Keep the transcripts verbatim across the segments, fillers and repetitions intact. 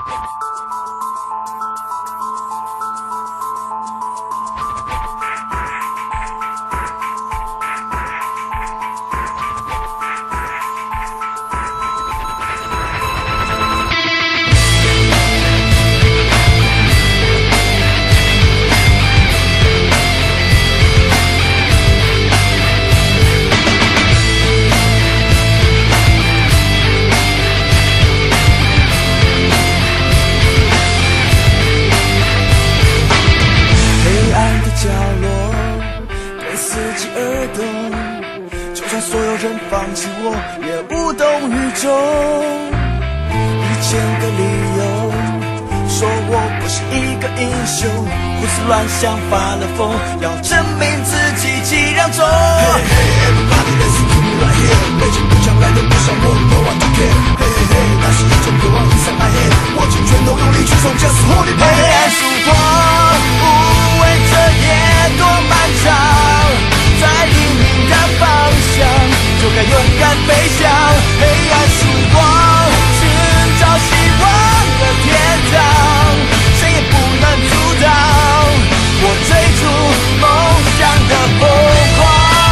所有人放弃我，也无动于衷。一千个理由，说我不是一个英雄，胡思乱想发了疯，要证明自己几两重。Hey hey everybody listen to me right here， 背井不将来的不想我 ，No one to care。Hey hey hey， 那是一种渴望 inside my head， 握紧拳头用力去冲 ，Just hold it。黑暗曙光，无畏这夜多漫长，在黎明的方向。就该勇敢飞翔，黑暗曙光，寻找希望的天堂，谁也不能阻挡我追逐梦想的疯狂。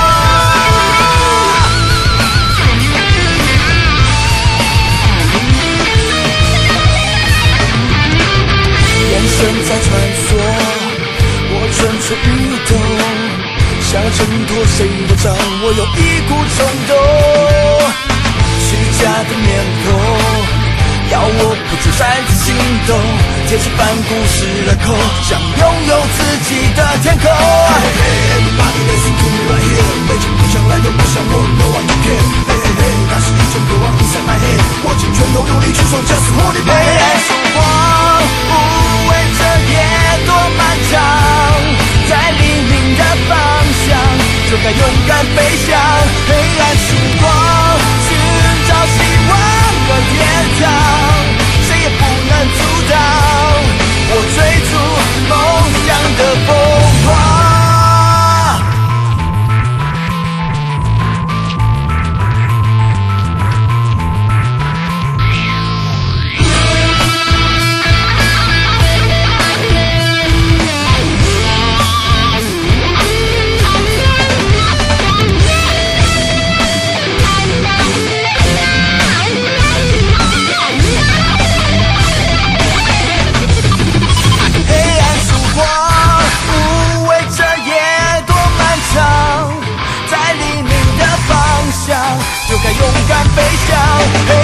眼神在穿梭，我蠢蠢欲动。想挣脱谁的掌握，有一股冲动，虚假的面孔，要我不住擅自行动，铁齿反攻失了口，想拥有自己的天空。Hey hey everybody listen to me right here， 背井不将来的不想我 ，No one to care。Hey hey hey， 那是一种渴望 inside my head， 握紧拳头用力去冲 ，Just hold it。黑暗曙光，无畏这夜多漫长，在黎明的方向。就该勇敢飞翔，黑暗曙光，寻找希望的天堂，谁也不能阻挡我追逐梦想的疯狂。就该勇敢飞翔。